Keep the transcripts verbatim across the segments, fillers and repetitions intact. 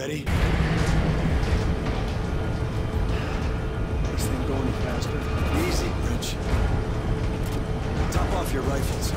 Ready? This thing going any faster? Easy, Rich. Top off your rifles.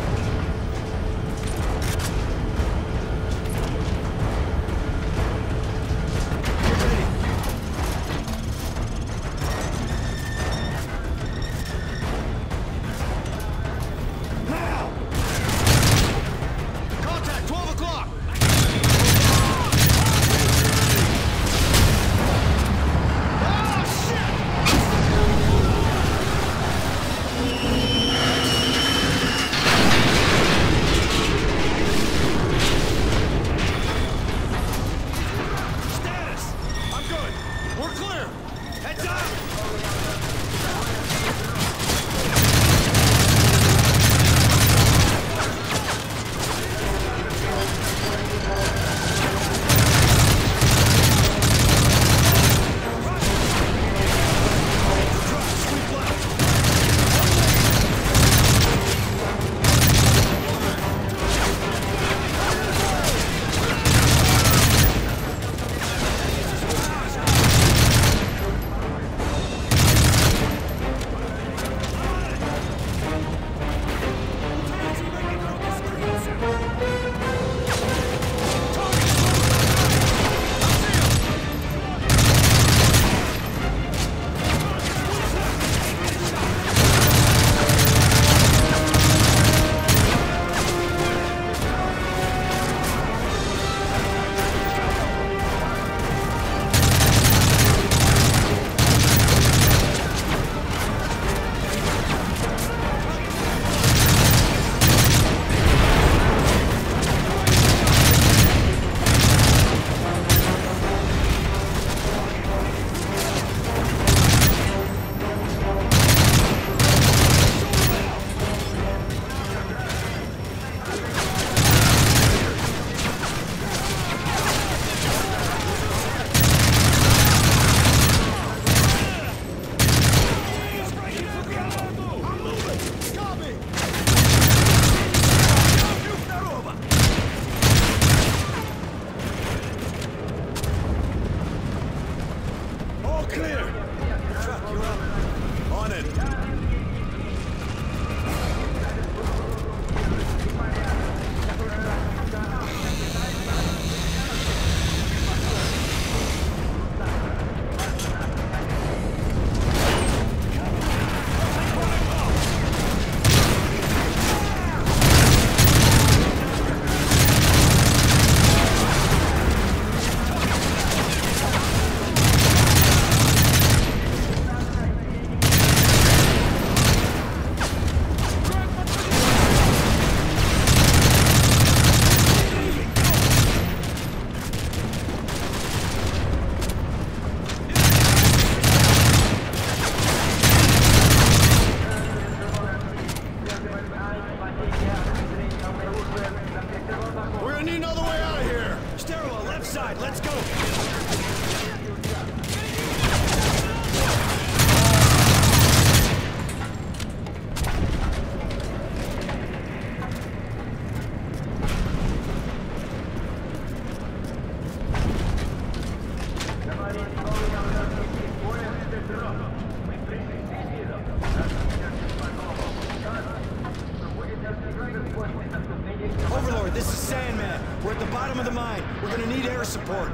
Overlord, this is Sandman. We're at the bottom of the mine. We're gonna need air support.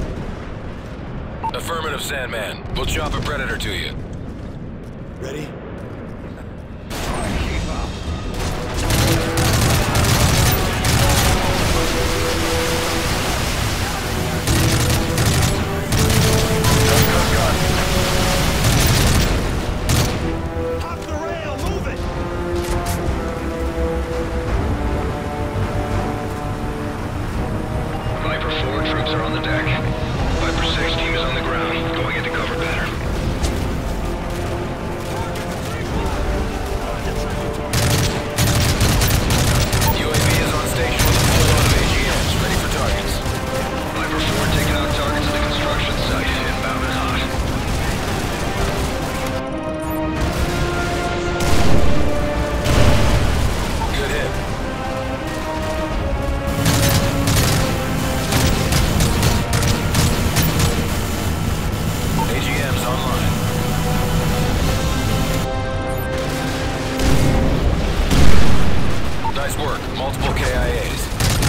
Affirmative, Sandman. We'll chop a Predator to you. Ready? multiple K I As.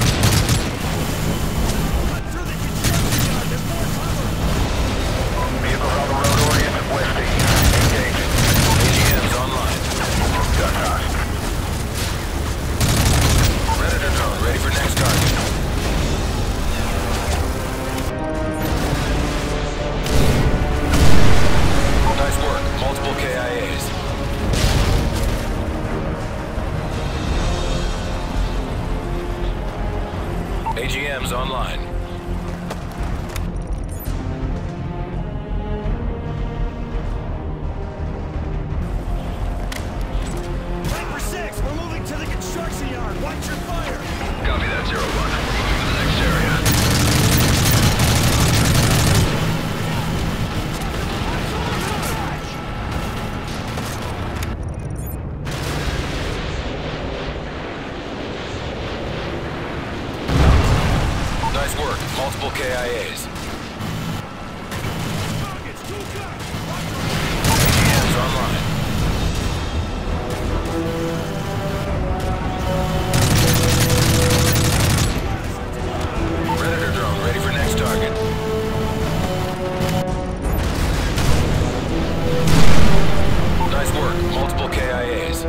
Vehicles on the road oriented west east. Engage. A G Ms online. Gun tossed. Predator drone ready for next target. Nice work. Multiple K I As. A G Ms online. Viper six, we're moving to the construction yard. Watch your fire. Copy that, zero one. Moving to the next area. Nice work. Multiple K I As. A G Ms online. Predator drone ready for next target. Nice work. Multiple K I As.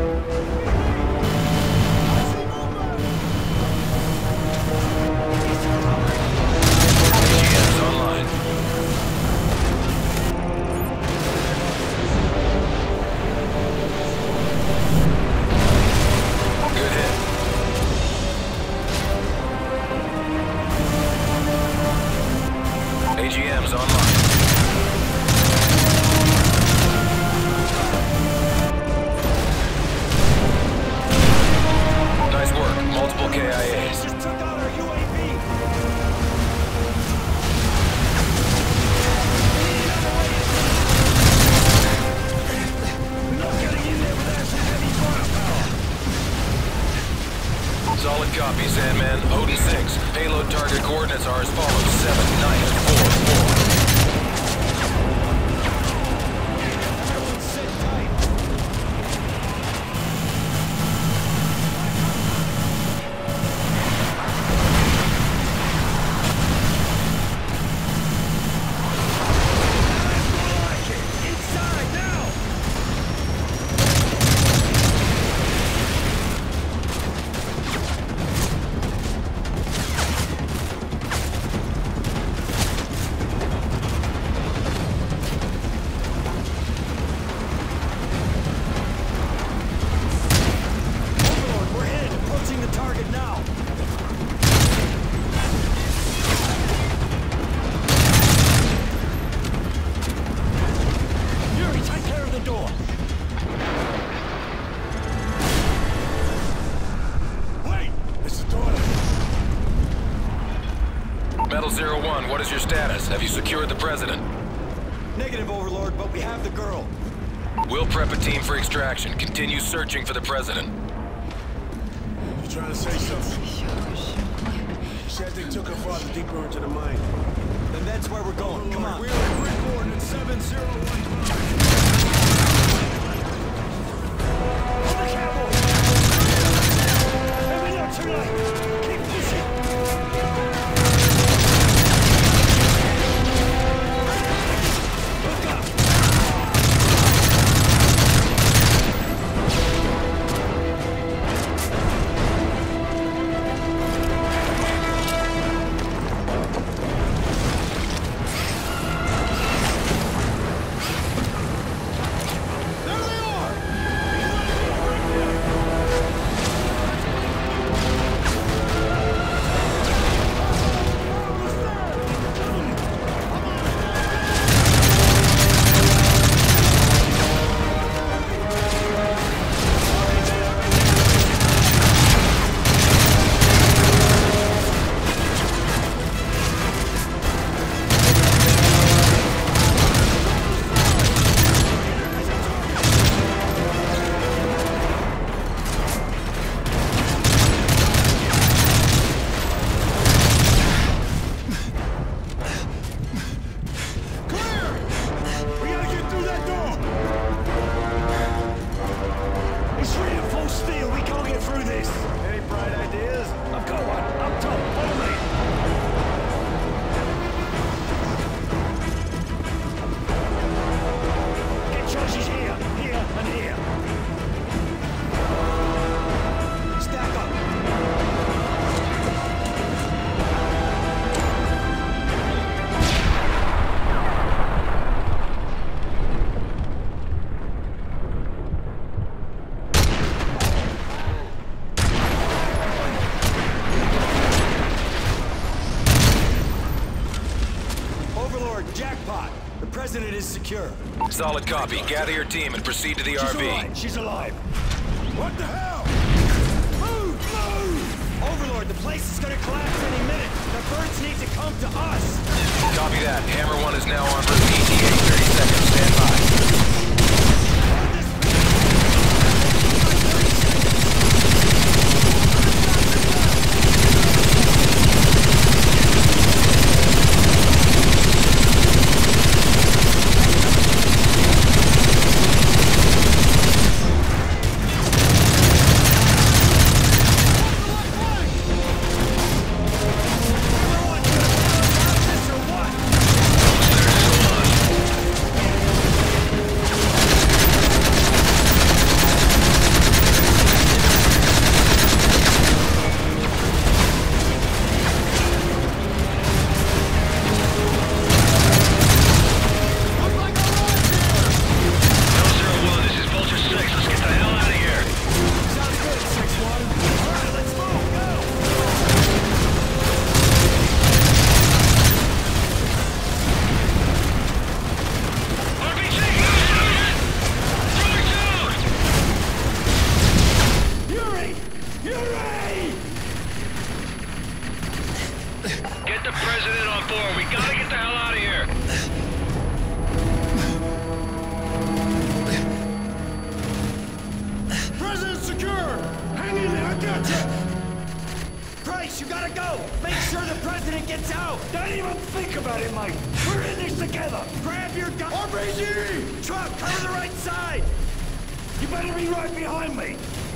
A G Ms online. Good hit. A G Ms online. Nice work. Multiple K I As. Just took out our U A V. We're not getting in there without some heavy firepower. Solid copy, Sandman. Odin six. Payload target coordinates are as follows. seven nine four four. Everyone sit tight. Inside now. Overlord, we're in. Approaching the target now. Yuri, take care of the door. Wait! It's the door. Metal zero one, what is your status? Have you secured the president? Negative, Overlord, but we have the girl. We'll prep a team for extraction. Continue searching for the president. You trying to say something? She said they took her father deeper into the mine. Then that's where we're going. Come on. We're at grid coordinate seven zero one. Over capital. Maybe not tonight. Keep pushing. Look up. is secure. Solid copy. Gather your team and proceed to the R V. She's alive. She's alive. What the hell? Move! Move! Overlord, the place is gonna collapse any minute. The birds need to come to us. Copy that. Hammer one is now on route. E T A thirty seconds. Stand by. Get the president on board. We gotta get the hell out of here. President secure! Hang in there, I got you! Price, you gotta go! Make sure the president gets out! Don't even think about it, mate! We're in this together! Grab your gun! R P G! Truck, cover the right side! You better be right behind me!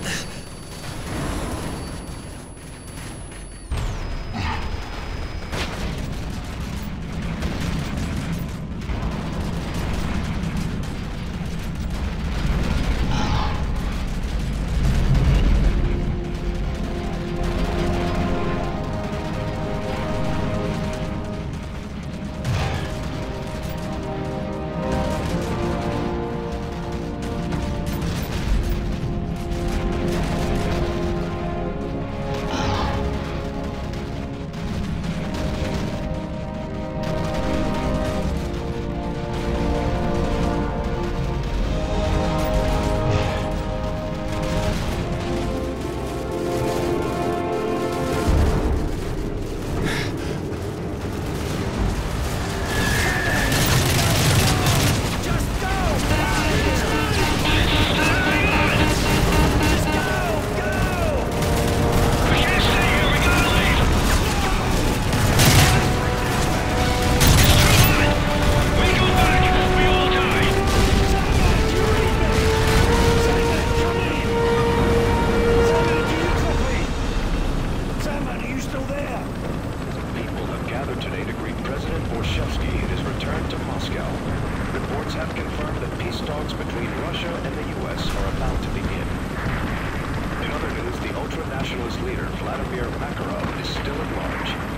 have confirmed that peace talks between Russia and the U S are about to begin. In other news, the ultra-nationalist leader Vladimir Makarov is still at large.